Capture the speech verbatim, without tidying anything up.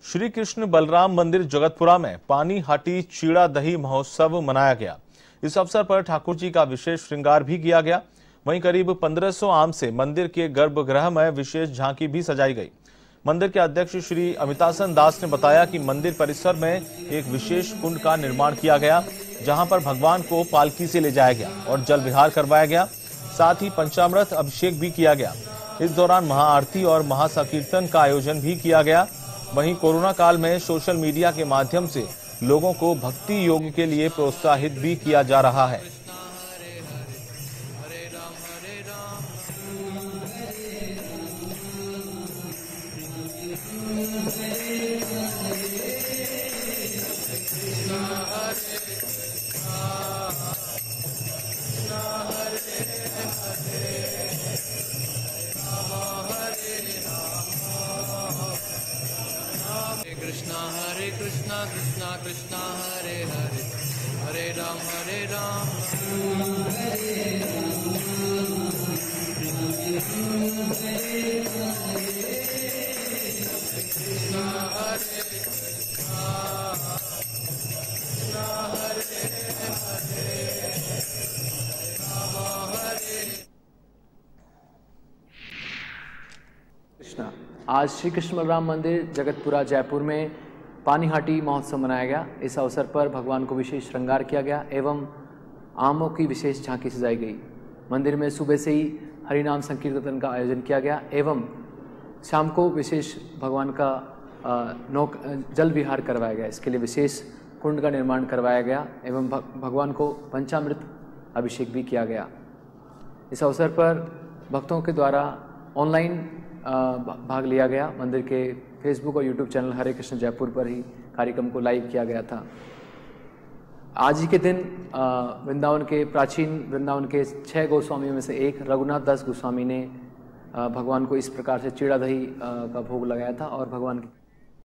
श्री कृष्ण बलराम मंदिर जगतपुरा में पानी हाटी चीड़ा दही महोत्सव मनाया गया। इस अवसर पर ठाकुर जी का विशेष श्रृंगार भी किया गया। वहीं करीब पंद्रह सौ आम से मंदिर के गर्भगृह में विशेष झांकी भी सजाई गई। मंदिर के अध्यक्ष श्री अमितासन दास ने बताया कि मंदिर परिसर में एक विशेष कुंड का निर्माण किया गया, जहां पर भगवान को पालकी से ले जाया गया और जल विहार करवाया गया। साथ ही पंचामृत अभिषेक भी किया गया। इस दौरान महाआरती और महासंकीर्तन का आयोजन भी किया गया। वहीं कोरोना काल में सोशल मीडिया के माध्यम से लोगों को भक्ति योग के लिए प्रोत्साहित भी किया जा रहा है। कृष्णा हरे कृष्णा कृष्णा कृष्णा हरे हरे हरे राम हरे राम कृष्णा हरे कृष्णा। आज श्री कृष्ण बलराम मंदिर जगतपुरा जयपुर में पानी हाटी महोत्सव मनाया गया। इस अवसर पर भगवान को विशेष श्रृंगार किया गया एवं आमों की विशेष झांकी सजाई गई। मंदिर में सुबह से ही हरिनाम संकीर्तन का आयोजन किया गया एवं शाम को विशेष भगवान का नौक जल विहार करवाया गया। इसके लिए विशेष कुंड का निर्माण करवाया गया एवं भगवान को पंचामृत अभिषेक भी किया गया। इस अवसर पर भक्तों के द्वारा ऑनलाइन भाग लिया गया। मंदिर के फेसबुक और यूट्यूब चैनल हरे कृष्ण जयपुर पर ही कार्यक्रम को लाइव किया गया था। आज ही के दिन वृंदावन के प्राचीन वृंदावन के छह गोस्वामियों में से एक रघुनाथ दास गोस्वामी ने भगवान को इस प्रकार से चीड़ा दही का भोग लगाया था और भगवान की